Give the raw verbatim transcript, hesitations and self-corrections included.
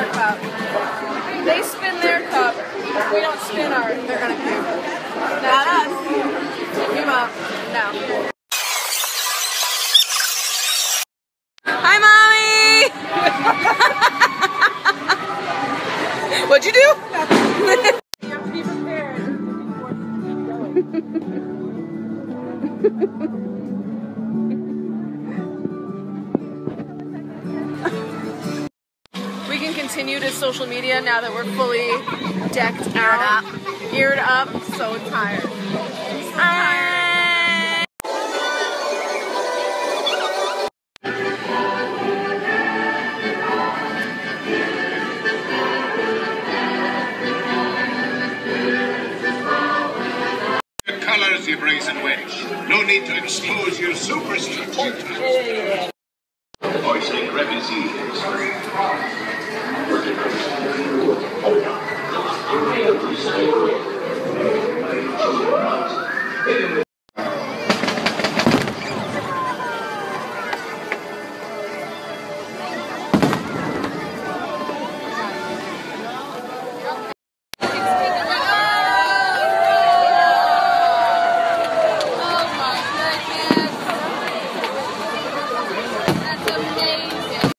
our cup. They spin their cup. If we don't spin ours, they're gonna puke. Not us. Come up. No. Hi, Mommy! What'd you do? You have to be prepared. We can continue to social media now that we're fully decked out. Geared up. So tired. So tired. Colors, you brazen witch. No need to expose your superstructure. Voicing refugees.